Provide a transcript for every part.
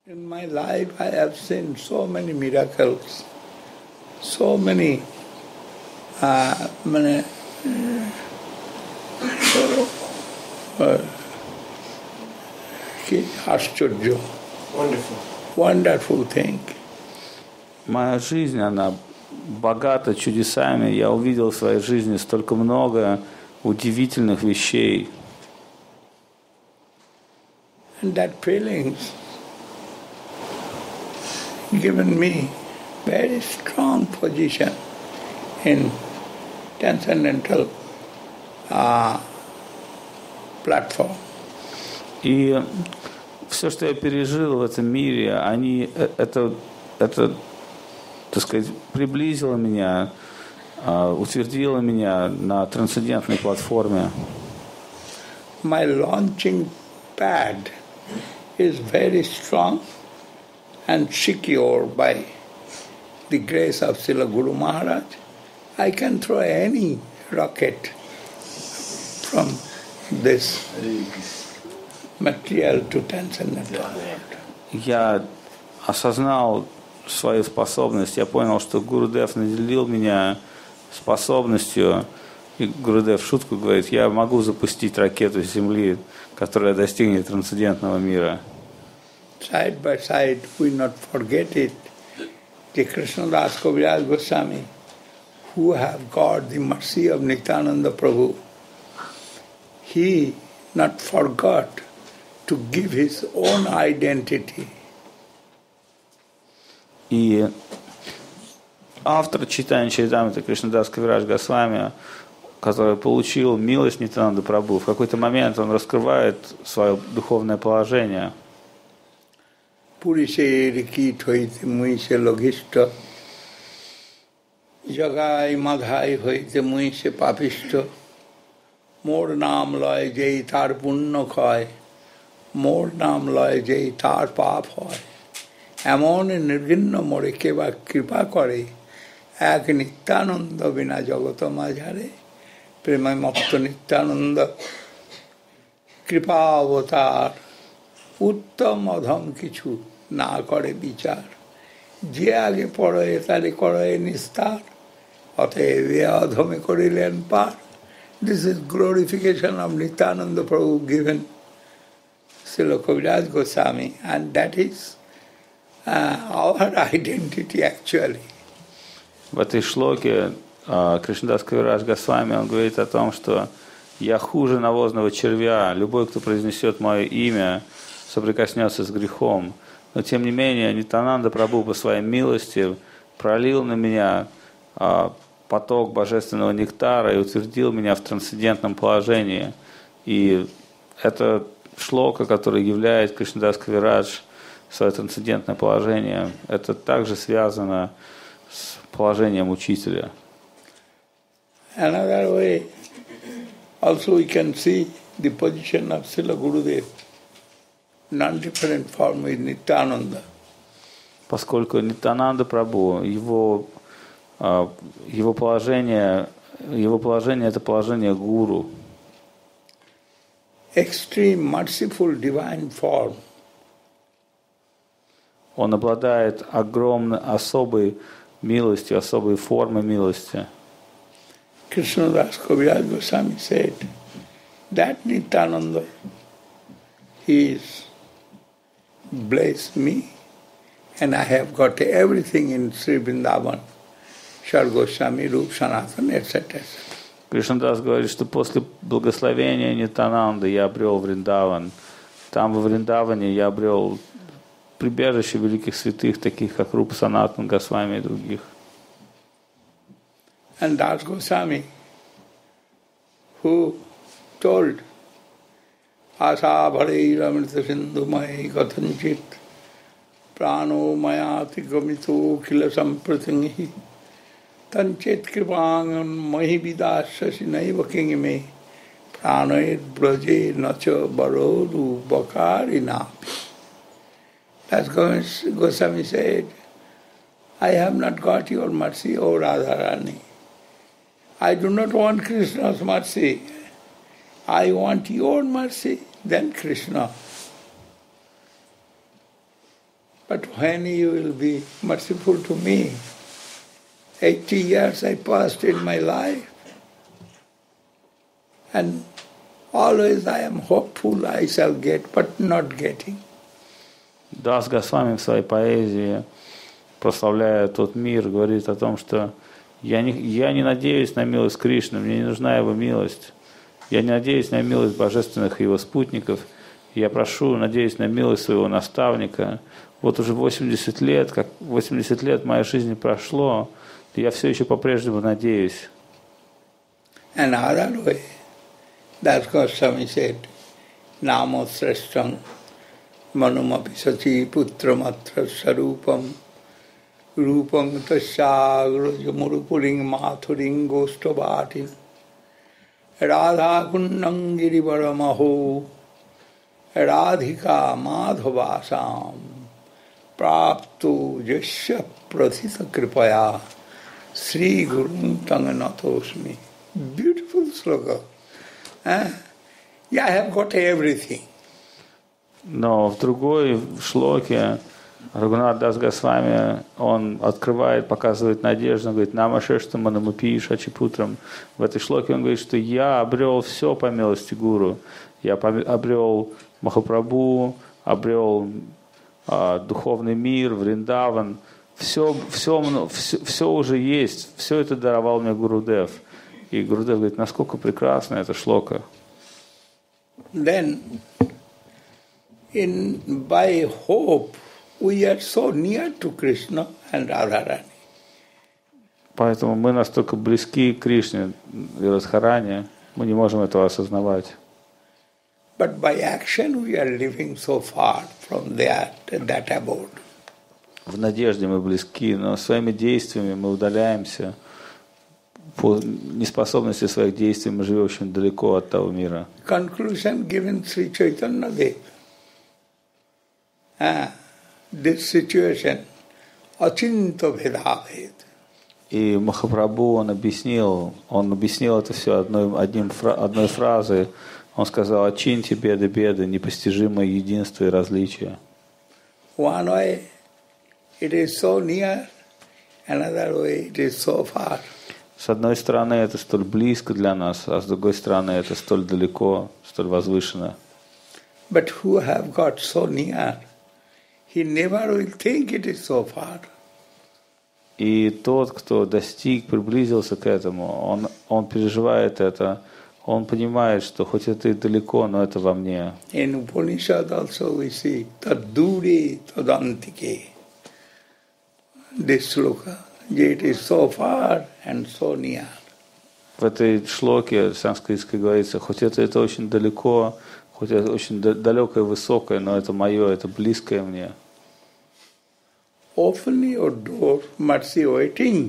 In my life, I have seen so many miracles, so many, many, Ashcharya, wonderful thing. Моя жизнь, она богата чудесами. Я увидел в своей жизни столько много удивительных вещей. And that feelings given me very strong position in transcendental platform. И все, что я пережил в этом мире, это, так сказать, приблизило меня, утвердило меня на трансцендентной платформе. My launching pad is very strong and secure by the grace of Srila Guru Maharaj. I can throw any rocket from this material to transcendental world. Я осознал свою способность. Я понял, что Гурудев наделил меня способностью. И Гурудев в шутку говорит: я могу запустить ракету с Земли, которая достигнет трансцендентного мира. Side by side, we not forget it. The Krishnadas Kaviraj Goswami, who have got the mercy of Nityananda Prabhu, he not forgot to give his own identity. И автор Чайтанья Чаритамриты Кришнадас Кавирадж Госвами, который получил милость Нитянанды Прабху, в какой-то момент он раскрывает свое духовное положение. Purisher kit hoite muise logishta, jagai madhai hoite muise papishta, mor naam loy jei tar punno khoy, mor naam loy jei tar pap hoy. এমন নির্ভিন্ন মোরে কেবা কৃপা করে, এক নিত্যানন্দ বিনা জগত মাঝারে, প্রেমায় মত্ত নিত্যানন্দ কৃপা অবতার, উত্তম অধম কিছু না করে বিচার, যে আগে পড়ে তারে করে নিস্তার, অতএব অধমে করিলেন পার. This is glorification of Nityananda Prabhu given Srila Kaviraj Goswami, and that is our identity actually. В этой шлоке Кришнадас Кавирадж Госвами, он говорит о том, что я хуже навозного червя, любой, кто произнесет мое имя, соприкоснется с грехом. Но тем не менее, Нитянанда Прабху по своей милости пролил на меня поток божественного нектара и утвердил меня в трансцендентном положении. И это шлока, который являет Кришнадас Кавирадж свое трансцендентное положение, это также связано с положением учителя. Another way, also we can see the position of Srila Gurudev, non-different form with Nityananda. Поскольку Нитянанда Прабху, его положение это положение гуру. Extreme merciful divine form. Он обладает особой милостью, особой формой милости. Krishnadas Kaviraj Goswami said that Nityananda, he is blessed me and I have got everything in Sri Vrindavan, Shar Goswami, Rup Sanatan, etc. Кришнадас говорит, что после благословения Нитянанды я обрел Вриндаван. Там во Вриндаване я обрел прибежище великих святых, таких как Рупа Санатан Госвами и других. And Das Goswami, who told Asa Bharei Ramrita Sindhu Mai Kathanchit Prano Mayati Gamito Kila Sampratingi Tanchet Kripangan Mahi Vidasasi Naiva Kingime Pranoid Braje Nacha Barodu Bakari Napi. Das Goswami said, I have not got your mercy, O Radharani. I do not want Krishna's mercy. I want your mercy, then Krishna. But when you will be merciful to me? 80 years I passed in my life, and always I am hopeful I shall get, but not getting. Дас Госвами в своей поэзии, прославляя тот мир, говорит о том, что я не надеюсь на милость Кришны, мне не нужна его милость. Я не надеюсь на милость божественных его спутников. Я прошу, надеюсь на милость своего наставника. Вот уже 80 лет моей жизни прошло, и я все еще по-прежнему надеюсь. Another way, Das Goswami said, Namo Srashtam Manumapi Sachi Putramatra Sarupam Rupam Tasyagra Murupuring Mathuring Gostabhati Radha Kunnam Girivaramaho Radhika Madhavasam Prapto Jasya Prathita Kripaya Sri Gurun Tanganatosmi. Beautiful sloka. Yeah, I have got everything. Но в другой шлоке Рагунат Дас Госвами, он открывает, показывает надежду, он говорит, Нама Шештам Манамапи Шачипутрам. В этой шлоке он говорит, что я обрел все по милости Гуру. Я обрел Махапрабху, обрел духовный мир, Вриндаван. Все уже есть, все это даровал мне Гурудев. И Гурудев говорит, насколько прекрасна эта шлока. Then, by hope, we are so near to Krishna and Radharani. Поэтому мы настолько близки к Кришне и Радхарани, мы не можем этого осознавать. But by action we are living so far from that abode. В надежде мы близки, но своими действиями мы удаляемся. По неспособности своих действий мы живем очень далеко от того мира. Conclusion given Sri Chaitanya Dev. This situation, achinta bhedabhed. И Махапрабху он объяснил это все одной фразой. Он сказал: «Очиньте беды, непостижимое единство и различие». One way it is so near, another way it is so far. С одной стороны это столь близко для нас, а с другой стороны это столь далеко, столь возвышенно. But who have got so near, he never will think it is so far. И тот, кто достиг, приблизился к этому, он переживает это, он понимает, что хоть это и далеко, но это во мне. In Upanishad also we see tadure tadantike. This sloka, it is so far and so near. В этой шлоке санскритской говорится, хоть это очень далеко, хоть это очень далекое и высокое, но это мое, это близкое мне. Open your door, mercy waiting.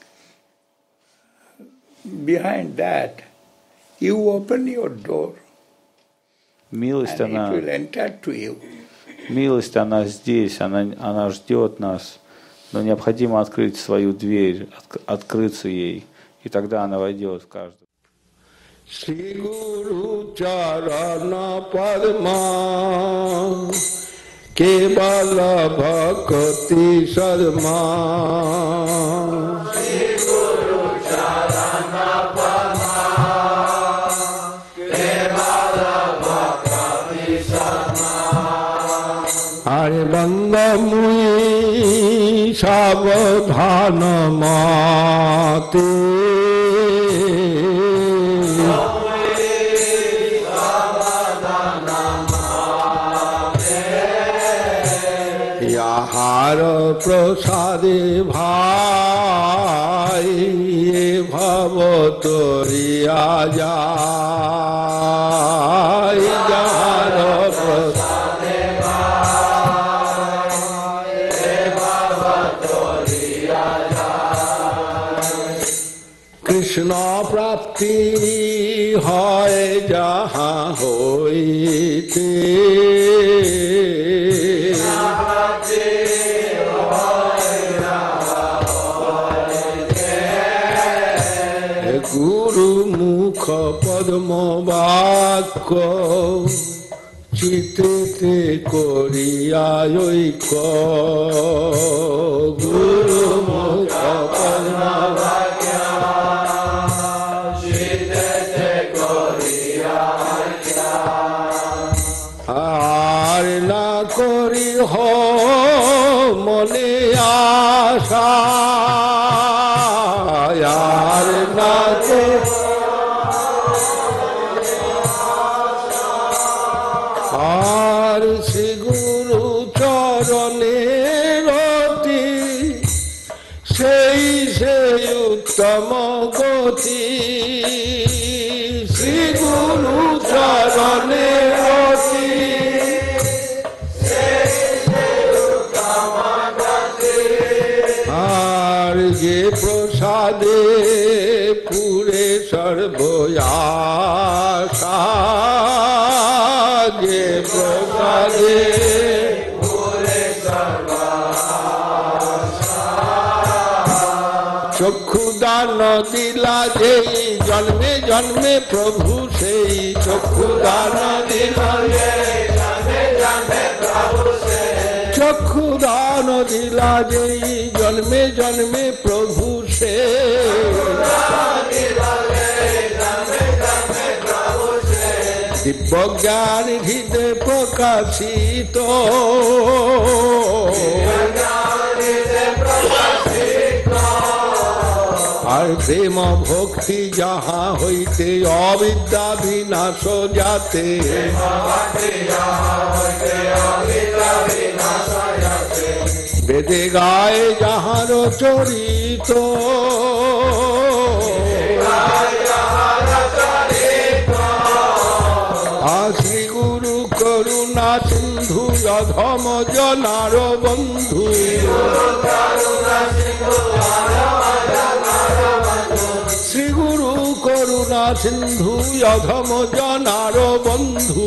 Behind that, you open your door, Милость, and it will enter to you. Милость, она здесь, она ждет нас, но необходимо открыть свою дверь, открыться ей, и тогда она войдет в каждого. Shri Guru Charana Padma Kevala Bhakti Sadma. Shri Guru Charana Padma Kevala Bhakti Sadma. Hare Banda Mui Savadhana Mate Yahara prasade bhai bhavatoriya jai. Yahara prasade bhai bhavatoriya jai. Krishna prapti hoy jahan hoite. Guru Mukha Padma Vakko চিত্তে করিয়া ঐক্য গুরু মুখ আর না করি মনে আশা আর না আর শ্রী গুরু চরণে রতি সেই সেই উত্তম গতি শ্রী গুরু চরণে রতি আর যে প্রসাদে পুরে সর্বয়াশা যে প্রসাদে চক্ষু দান দিলা যেই জন্মে জন্মে প্রভু সেই চক্ষু দান দিলা চক্ষু দান দিলা যেই জন্মে জন্মে প্রভু সে দিব্য জ্ঞান হৃদে প্রকাশিত আর প্রেম ভক্তি যাহা হইতে অবিদ্যা বিনাশ যাতে বেদে গায়ে যাহার চরিত শ্রী গুরু করুণা সিন্ধু অধম জনার বন্ধু শ্রী গুরু করুণা সিন্ধু অধম জনার বন্ধু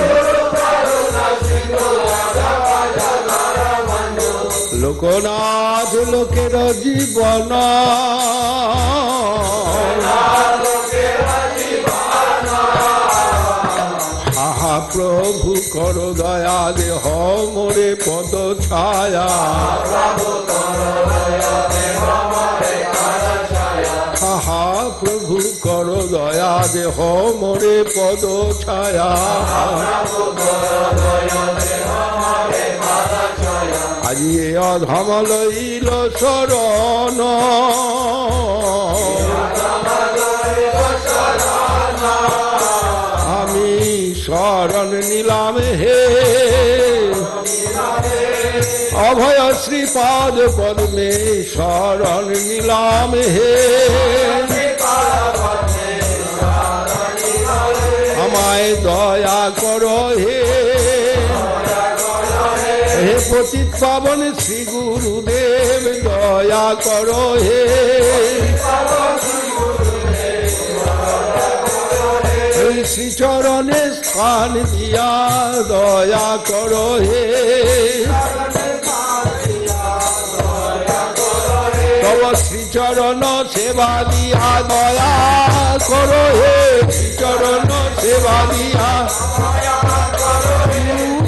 লোকনাথ লোকের জীবন আহা প্রভু কর দয়া দেহ মোরে পদ ছায়া আহা প্রভু কর দয়া দেহ মোরে পদ ছায়া আজি এ অধম লইল শরণ আমি শরণ নিলাম হে অভয় শ্রীপাদ পদ্মে শরণ নিলাম হে আমায় দয়া করো হে হে পতিত পাবন শ্রী গুরুদেব দয়া করো হে শ্রী চরণে স্থান দিয়া দয়া করো হে তব শ্রী চরণ সেবা দিয়া দয়া করো হে শ্রী চরণ সেবা দিয়া